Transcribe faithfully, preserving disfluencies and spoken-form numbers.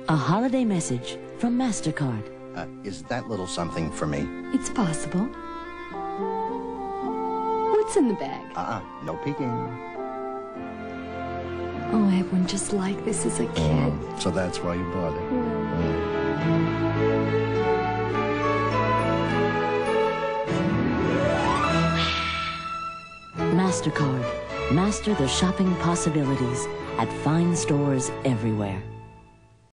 A holiday message from MasterCard. Uh, is that little something for me? It's possible. What's in the bag? Uh-uh, no peeking. Oh, I had one just like this as a kid. Oh, so that's why you bought it. Mm. MasterCard. Master the shopping possibilities at fine stores everywhere.